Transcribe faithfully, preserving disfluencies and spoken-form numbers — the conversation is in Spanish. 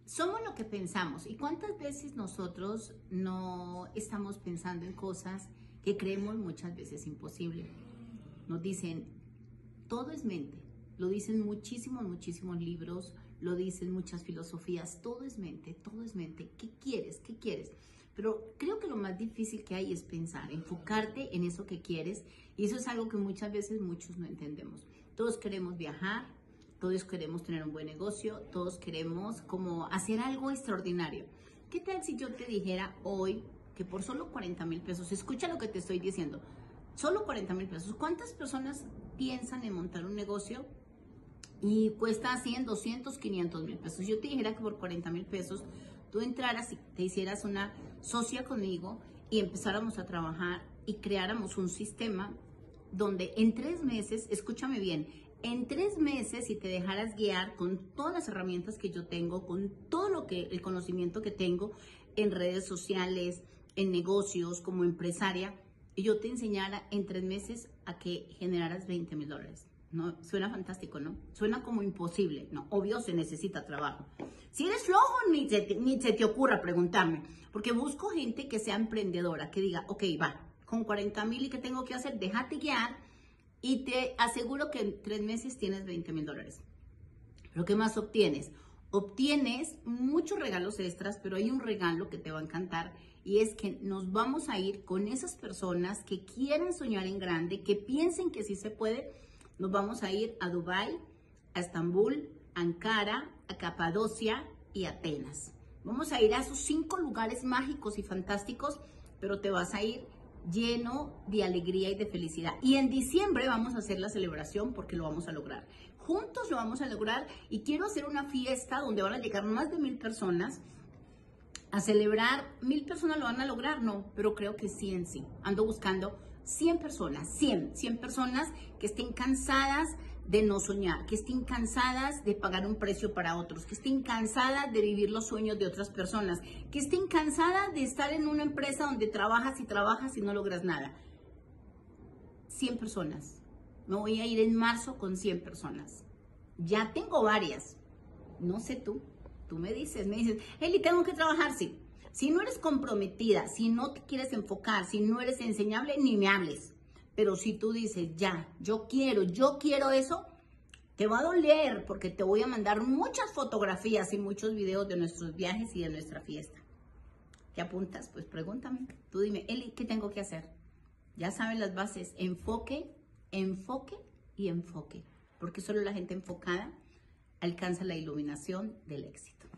Somos lo que pensamos. ¿Y cuántas veces nosotros no estamos pensando en cosas que creemos muchas veces imposible? Nos dicen, todo es mente. Lo dicen muchísimos, muchísimos libros, lo dicen muchas filosofías. Todo es mente, todo es mente. ¿Qué quieres? ¿Qué quieres? Pero creo que lo más difícil que hay es pensar, enfocarte en eso que quieres. Y eso es algo que muchas veces muchos no entendemos. Todos queremos viajar, todos queremos tener un buen negocio, todos queremos como hacer algo extraordinario. ¿Qué tal si yo te dijera hoy que por solo cuarenta mil pesos, escucha lo que te estoy diciendo, solo cuarenta mil pesos, ¿cuántas personas piensan en montar un negocio y cuesta cien, doscientos, quinientos mil pesos? Yo te dijera que por cuarenta mil pesos tú entraras y te hicieras una socia conmigo y empezáramos a trabajar y creáramos un sistema donde en tres meses, escúchame bien, en tres meses, si te dejaras guiar con todas las herramientas que yo tengo, con todo lo que, el conocimiento que tengo en redes sociales, en negocios, como empresaria, y yo te enseñara en tres meses a que generaras veinte mil dólares. ¿No? Suena fantástico, ¿no? Suena como imposible, ¿no? Obvio se necesita trabajo. Si eres flojo, ni se te, ni se te ocurra preguntarme, porque busco gente que sea emprendedora, que diga, ok, va, con cuarenta mil y ¿qué tengo que hacer? Déjate guiar y te aseguro que en tres meses tienes veinte mil dólares. ¿Pero qué más obtienes? Obtienes muchos regalos extras, pero hay un regalo que te va a encantar y es que nos vamos a ir con esas personas que quieren soñar en grande, que piensen que sí se puede. Nos vamos a ir a Dubái, a Estambul, a Ankara, a Capadocia y a Atenas. Vamos a ir a esos cinco lugares mágicos y fantásticos, pero te vas a ir lleno de alegría y de felicidad. Y en diciembre vamos a hacer la celebración porque lo vamos a lograr. Juntos lo vamos a lograr y quiero hacer una fiesta donde van a llegar más de mil personas a celebrar. Mil personas lo van a lograr, no, pero creo que cien sí. Ando buscando cien personas, cien, cien personas que estén cansadas de no soñar, que estén cansadas de pagar un precio para otros, que estén cansadas de vivir los sueños de otras personas, que estén cansadas de estar en una empresa donde trabajas y trabajas y no logras nada. cien personas. Me voy a ir en marzo con cien personas. Ya tengo varias. No sé tú. Tú me dices, me dices, Eli, tengo que trabajar, sí. Si no eres comprometida, si no te quieres enfocar, si no eres enseñable, ni me hables. Pero si tú dices, ya, yo quiero, yo quiero eso, te va a doler porque te voy a mandar muchas fotografías y muchos videos de nuestros viajes y de nuestra fiesta. ¿Te apuntas? Pues pregúntame. Tú dime, Eli, ¿qué tengo que hacer? Ya saben las bases, enfoque, enfoque y enfoque. Porque solo la gente enfocada alcanza la iluminación del éxito.